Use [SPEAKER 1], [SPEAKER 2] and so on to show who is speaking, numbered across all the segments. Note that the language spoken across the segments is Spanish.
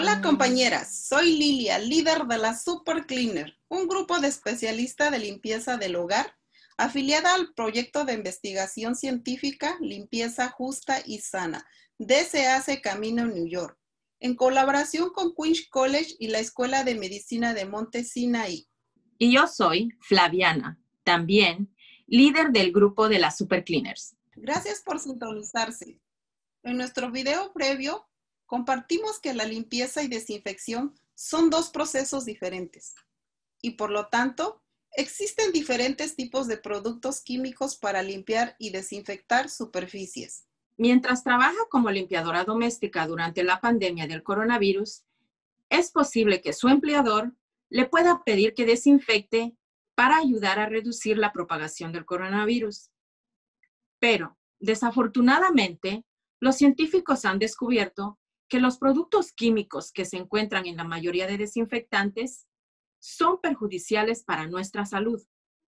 [SPEAKER 1] Hola compañeras, soy Lilia, líder de la Super Cleaner, un grupo de especialistas de limpieza del hogar, afiliada al proyecto de investigación científica Limpieza Justa y Sana, DCAC Camino New York, en colaboración con Queens College y la Escuela de Medicina de Monte Sinaí.
[SPEAKER 2] Y yo soy Flaviana, también líder del grupo de las Super Cleaners.
[SPEAKER 1] Gracias por sintonizarse. En nuestro video previo, compartimos que la limpieza y desinfección son dos procesos diferentes y por lo tanto existen diferentes tipos de productos químicos para limpiar y desinfectar superficies.
[SPEAKER 2] Mientras trabaja como limpiadora doméstica durante la pandemia del coronavirus, es posible que su empleador le pueda pedir que desinfecte para ayudar a reducir la propagación del coronavirus. Pero, desafortunadamente, los científicos han descubierto que los productos químicos que se encuentran en la mayoría de desinfectantes son perjudiciales para nuestra salud.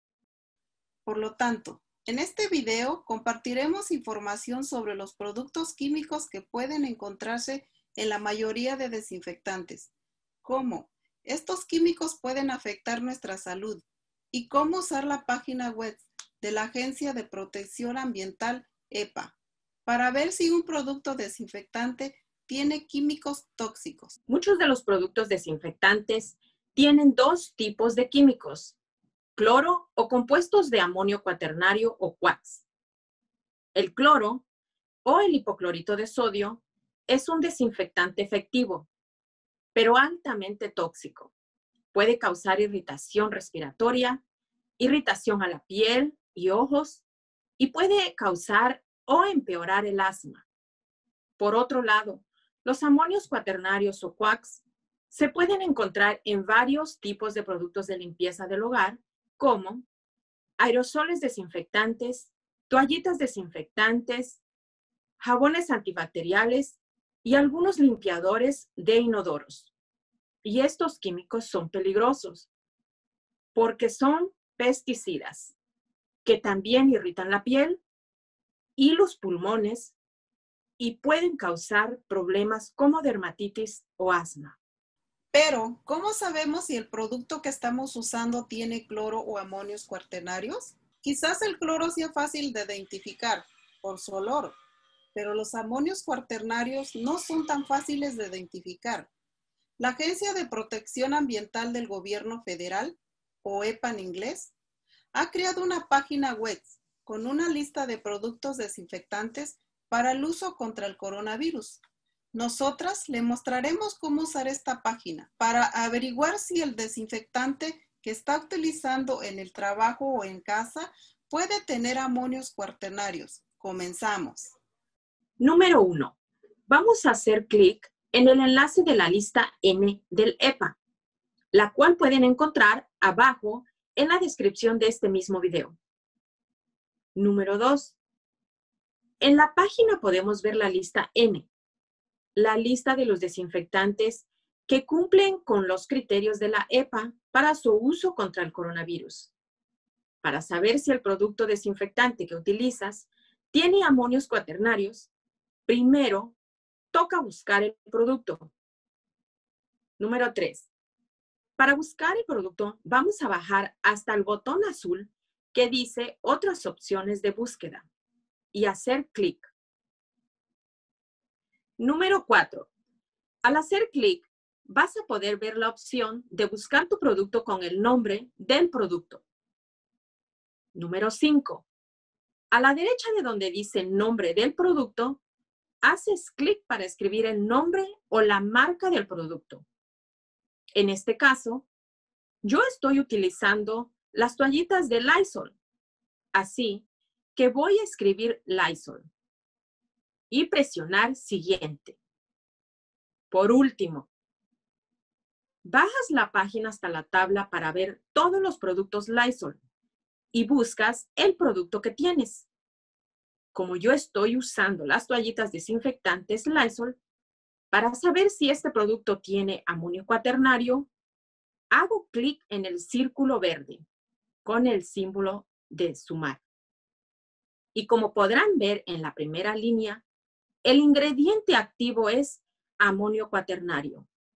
[SPEAKER 1] Por lo tanto, en este video compartiremos información sobre los productos químicos que pueden encontrarse en la mayoría de desinfectantes, cómo estos químicos pueden afectar nuestra salud y cómo usar la página web de la Agencia de Protección Ambiental EPA para ver si un producto desinfectante tiene químicos tóxicos.
[SPEAKER 2] Muchos de los productos desinfectantes tienen dos tipos de químicos: cloro o compuestos de amonio cuaternario o CUAX. El cloro o el hipoclorito de sodio es un desinfectante efectivo, pero altamente tóxico. Puede causar irritación respiratoria, irritación a la piel y ojos, y puede causar o empeorar el asma. Por otro lado, los amonios cuaternarios o CUAX se pueden encontrar en varios tipos de productos de limpieza del hogar, como aerosoles desinfectantes, toallitas desinfectantes, jabones antibacteriales y algunos limpiadores de inodoros. Y estos químicos son peligrosos porque son pesticidas que también irritan la piel y los pulmones y pueden causar problemas como dermatitis o asma.
[SPEAKER 1] Pero, ¿cómo sabemos si el producto que estamos usando tiene cloro o amonios cuaternarios? Quizás el cloro sea fácil de identificar por su olor, pero los amonios cuaternarios no son tan fáciles de identificar. La Agencia de Protección Ambiental del Gobierno Federal, o EPA en inglés, ha creado una página web con una lista de productos desinfectantes para el uso contra el coronavirus. Nosotras le mostraremos cómo usar esta página para averiguar si el desinfectante que está utilizando en el trabajo o en casa puede tener amonios cuaternarios. Comenzamos.
[SPEAKER 2] Número 1. Vamos a hacer clic en el enlace de la lista N del EPA, la cual pueden encontrar abajo en la descripción de este mismo video. Número 2. En la página podemos ver la lista N, la lista de los desinfectantes que cumplen con los criterios de la EPA para su uso contra el coronavirus. Para saber si el producto desinfectante que utilizas tiene amonios cuaternarios, primero toca buscar el producto. Número 3. Para buscar el producto, vamos a bajar hasta el botón azul que dice Otras opciones de búsqueda y hacer clic. Número 4. Al hacer clic, vas a poder ver la opción de buscar tu producto con el nombre del producto. Número 5. A la derecha de donde dice nombre del producto, haces clic para escribir el nombre o la marca del producto. En este caso, yo estoy utilizando las toallitas de Lysol, así que voy a escribir Lysol y presionar siguiente. Por último, bajas la página hasta la tabla para ver todos los productos Lysol y buscas el producto que tienes. Como yo estoy usando las toallitas desinfectantes Lysol, para saber si este producto tiene amonio cuaternario, hago clic en el círculo verde con el símbolo de sumar. Y como podrán ver en la primera línea, el ingrediente activo es amonio cuaternario.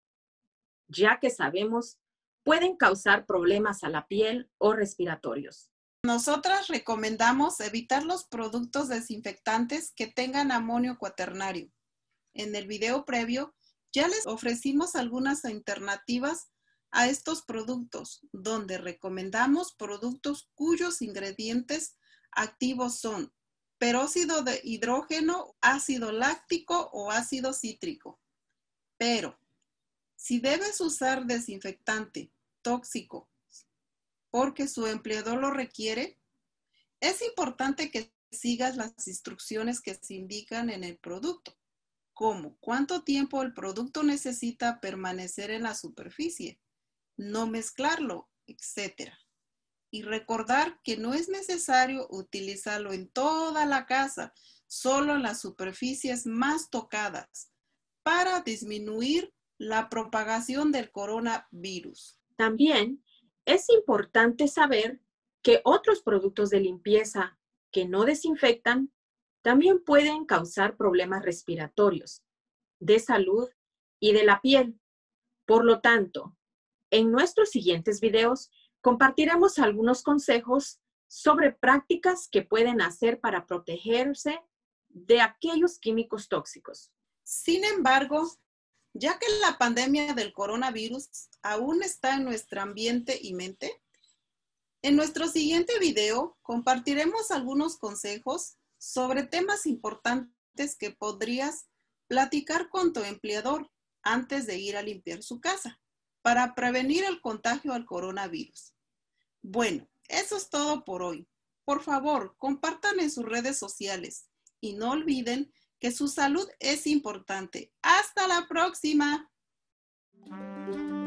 [SPEAKER 2] ya que sabemos pueden causar problemas a la piel o respiratorios.
[SPEAKER 1] Nosotras recomendamos evitar los productos desinfectantes que tengan amonio cuaternario. En el video previo ya les ofrecimos algunas alternativas a estos productos, donde recomendamos productos cuyos ingredientes activos son peróxido de hidrógeno, ácido láctico o ácido cítrico. Pero si debes usar desinfectante tóxico porque su empleador lo requiere, es importante que sigas las instrucciones que se indican en el producto, como cuánto tiempo el producto necesita permanecer en la superficie, no mezclarlo, etc. Y recordar que no es necesario utilizarlo en toda la casa, solo en las superficies más tocadas, para disminuir la propagación del coronavirus.
[SPEAKER 2] También es importante saber que otros productos de limpieza que no desinfectan también pueden causar problemas respiratorios, de salud y de la piel. Por lo tanto, en nuestros siguientes videos compartiremos algunos consejos sobre prácticas que pueden hacer para protegerse de aquellos químicos tóxicos.
[SPEAKER 1] Sin embargo, ya que la pandemia del coronavirus aún está en nuestro ambiente y mente, en nuestro siguiente video compartiremos algunos consejos sobre temas importantes que podrías platicar con tu empleador antes de ir a limpiar su casa para prevenir el contagio al coronavirus. Bueno, eso es todo por hoy. Por favor, compartan en sus redes sociales y no olviden que su salud es importante. ¡Hasta la próxima!